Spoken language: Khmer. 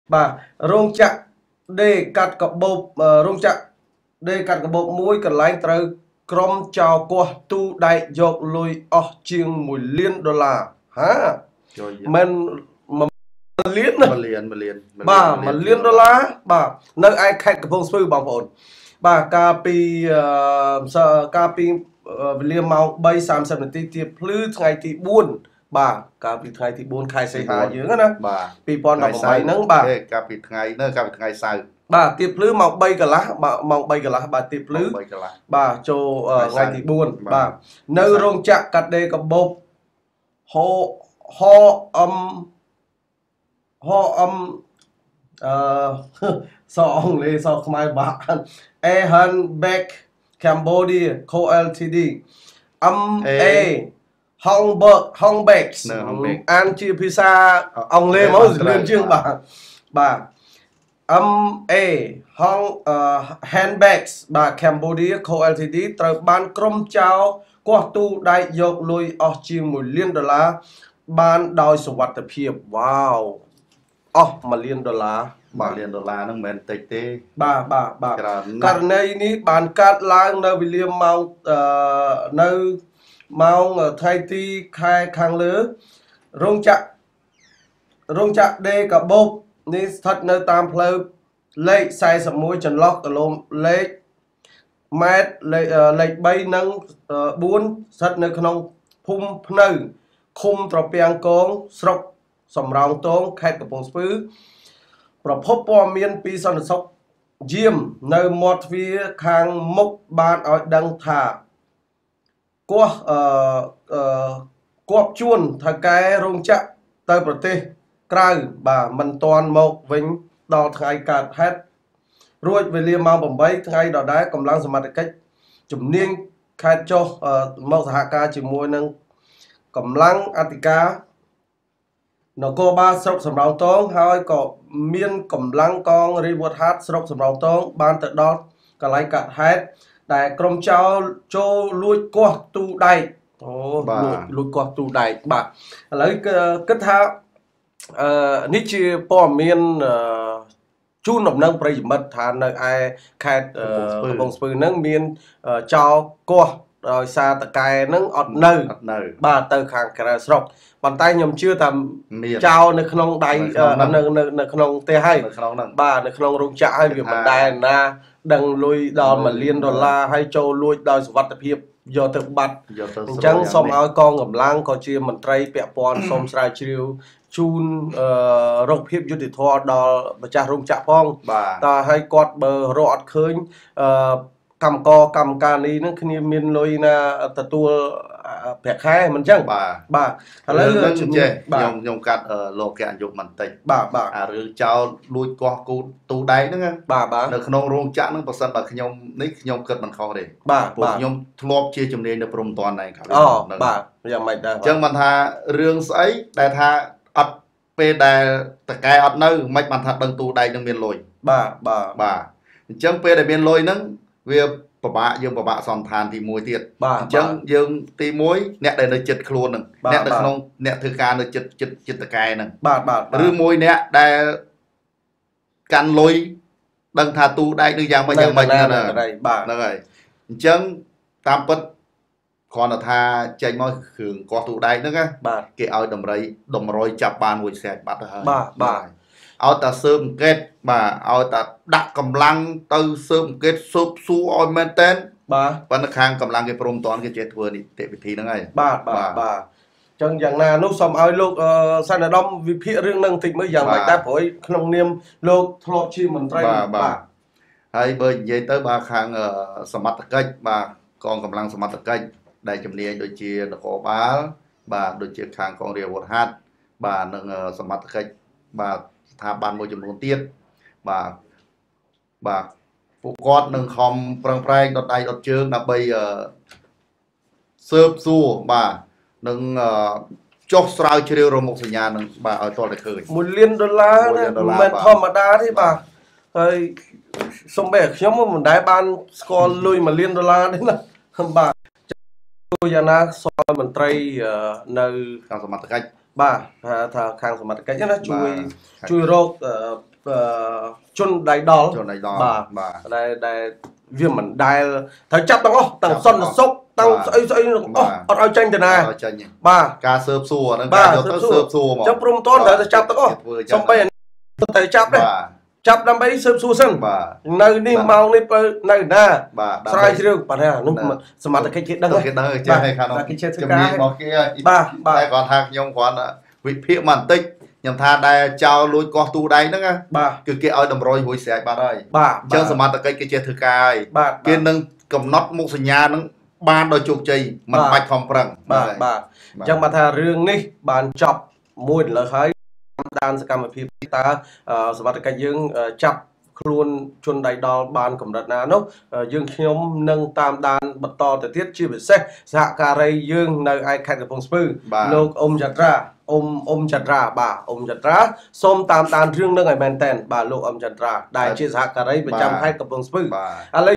bà rong chặt đê cắt cặp bột rong chặt đê cắt cặp bột muối cần lái từ krom chào qua tu đại dọc lùi ở chiêng mùi liên đô la hả mình mà liên đô la bà nơi ai khách cái phong sư bằng ổn bà cà pi liêm màu bay sam sam tí tiếp lư ngày tí buôn bà cà pi ngày tí buôn khai xây hà dưới đó bà pi pon đọc bài nắng bà cà pi ngày nơi cà pi ngày sau bà tiếp lư màu bay cả lá màu bay cả lá bà tiếp lư bà cho ngày tí buôn bà nơi rong chặt cắt đê cặp bột ho âm so ông lê so không ai bạn Ehan Beck Cambodia Co Ltd Hong Beck An chia pizza ông lê máu lên chương bà Handbags bà Cambodia Co Ltdត្រូវបានក្រុមចៅគាស់ទូដៃយកលុយអស់ជាង$1 លានបានដោយសុវត្ថិភាពវ៉ាវអស់$1 លាន $1 លានហ្នឹងមិនមែនតិចទេបាទករណីនេះបានកើតឡើងនៅវេលាម៉ោងនៅម៉ោងថ្ងៃទីខែខាងលើរោងចក្រដេកាបូបនេះស្ថិតនៅតាមផ្លូវលេខ41ចន្លោះគីឡូលេខម៉ែត្រលេខ3និង4ស្ថិតនៅក្នុងភូមិភ្នៅឃុំត្រពាំងកងស្រុកសំរោងទងខេត្តកំពង់ស្ពឺប្រភពព័ត៌មានពីសន្តិសុខយាមនៅមាត់ទ្វារខាងមុខបានឲ្យដឹងថាគាប់ជួនថៅកែរោងចក្រទៅប្រទេសក្រៅបាទមិនទាន់មកវិញដល់ថ្ងៃកើតហេតុរួចវេលាម៉ោង8ថ្ងៃដដែលកម្លាំងសមត្ថកិច្ចជំនាញខេត្តចុះមកសហការជាមួយនឹងកម្លាំងអធិការនគរបាលស្រុកសំរោងទងហើយក៏មានកម្លាំងកងរាជវុធហត្ថស្រុកសំរោងទងបានទៅដល់កន្លែងកាត់ហេតុដែលក្រុមចោរចូលលួចគាស់ទូដែកលួចគាស់ទូដែកបាទឥឡូវគិតថានេះជាព័ត៌មានជូនដំណឹងប្រិយមិត្តថានៅឯខេត្តកំពង់ស្ពឺនឹងមានចោរគាស់ដោយសារតកែនឹងអត់នៅបាទទៅខាងក្រៅស្រុកប៉ុន្តែខ្ញុំជឿថាចោលនៅក្នុងដៃនៅក្នុងផ្ទះហើយបាទនៅក្នុងរោងចក្រហើយវាមិនដែលណាដឹងលុយដល់$1 លានហើយចូលលួចដោយសុវត្ថិភាពយកទៅបាត់អញ្ចឹងសូមឲ្យកងកម្លាំងក៏ជាមន្ត្រីពាក់ព័ន្ធសូមស្រាវជ្រាវជូនរកភាពយុត្តិធម៌ដល់ម្ចាស់រោងចក្រផងតើឲ្យគាត់បើរកអត់ឃើញកម្មការនេះនឹងគ្នាមានលុយណាទទួលប្រាក់ខែមិនអញ្ចឹងបាទឥឡូវខ្ញុំកាត់លោកអយុបន្តិចអារឿងចោលលួចគាស់គូទូដៃហ្នឹងនៅក្នុងរោងចក្រហ្នឹងបើសិនបើខ្ញុំគិតមិនខុសទេព្រោះខ្ញុំធ្លាប់ជាជំនាញនៅព្រំតាន់ដែរបាទយ៉ាងម៉េចដែរអញ្ចឹងមិនថារឿងស្អីដែលថាអត់ពេលដែលតកែអត់នៅមិនបានថាដឹងទូដៃនឹងមានលុយបាទអញ្ចឹងពេលដែលមានលុយហ្នឹងវាពិបាកយើងពិបាកសន្តានទី1ទៀតអញ្ចឹងយើងទី1អ្នកដែលនៅចិត្តខ្លួនហ្នឹងអ្នកនៅក្នុងអ្នកធ្វើការនៅចិត្តតកែហ្នឹងឬមួយអ្នកដែលកាន់លុយដឹងថាទូដែកនឹងយ៉ាងម៉េចហ្នឹងហើយអញ្ចឹងតាមពិតគ្រាន់តែថាចេញមកគ្រឿងគាស់ទូដែកហ្នឹងគេឲ្យតម្រុយចាប់បានមួយស្រែកបាត់ទៅហើយបាទឲ្យតែស៊ើបអង្កេតបាទឲ្យតែដាក់កម្លាំងទៅស៊ើបអង្កេតស៊ើបសួរឲ្យមែនតែនបាទប៉ុន្តែខាងកម្លាំងគេព្រមតាន់គេចេះធ្វើនីតិវិធីហ្នឹងហើយបាទអញ្ចឹងយ៉ាងណានោះសូមឲ្យលោកសន្និដំវិភាគរឿងហ្នឹងបន្តិចមើលយ៉ាងម៉េចដែរព្រោះក្នុងនាមលោកធ្លាប់ជាមន្ត្រីបាទហើយបើនិយាយទៅបាទខាងសមត្ថកិច្ចបាទកងកម្លាំងសមត្ថកិច្ចដែលជំនាញដូចជានគរបាលបាទដូចជាខាងកងរាជអាវុធហត្ថបាទនិងសមត្ថកិច្ចបាទស្ថាប័នមួយចំនួនទៀតបាទពួកគាត់នឹងខំប្រឹងប្រែងដុតដៃដុតជើងដើម្បីស៊ើបសួរបាទនឹងចុះស្រាវជ្រាវរមុខសញ្ញានឹងបាទឲ្យទាល់តែឃើញ $1 លានមិនធម្មតាទេបាទហើយសូម្បីខ្ញុំមិនដែលបានស្គាល់លុយ$1 លានទេណាបាទយ៉ាងណាសូមមន្ត្រីនៅខាងសមត្ថកិច្ចបាទថាខាងសមត្ថកិច្ចណាជួយរកជនដៃដល់បាទដែលវាមិនដែលត្រូវចាប់ទាំងអស់ទាំងសន្តិសុខទាំងស្អីអស់អត់ឲ្យចាញ់ទៅណាបាទការស៊ើបសួរហ្នឹងការយកទៅស៊ើបសួរមកចឹងព្រមតត្រូវតែចាប់ទាំងអស់សំបីតែចាប់ដែរចាប់ដើម្បីស៊ើបសួរសិននៅនេះម៉ោងនេះនៅណាស្រាវជ្រាវបាទនោះសមត្ថកិច្ចគេដឹងគេដឹងចេះខាងនោះជំនាញរបស់គេហើយតែគាត់ថាខ្ញុំគ្រាន់វិភាគមកបន្តិចខ្ញុំថាដែលចោលលួចកោះទូដៃហ្នឹងគឺគេឲ្យតម្រុយរួចស្រេចបាត់ហើយអញ្ចឹងសមត្ថកិច្ចគេចេះធ្វើការហើយគេនឹងកំណត់មុខសញ្ញាហ្នឹងបានដោយជោគជ័យមិនបាច់ខំប្រឹងបាទអញ្ចឹងមកថារឿងនេះបានចប់មួយលើហើយតាមសកម្មភាពតើសមត្ថកិច្ចយើងចាប់ខ្លួនជនដៃដល់បានកម្រិតណានោះយើងខ្ញុំនឹងតាមដានបន្តទៅទៀតជាពិសេសសហការីយើងនៅឯខេត្តកំពង់ស្ពឺលោកអ៊ុំចត្រាអ៊ុំចត្រាបាទអ៊ុំចត្រាសូមតាមដានរឿងនឹងឲ្យមែនតែនបាទលោកអ៊ុំចត្រាដែលជាសហការីប្រចាំខេត្តកំពង់ស្ពឺឥឡូវ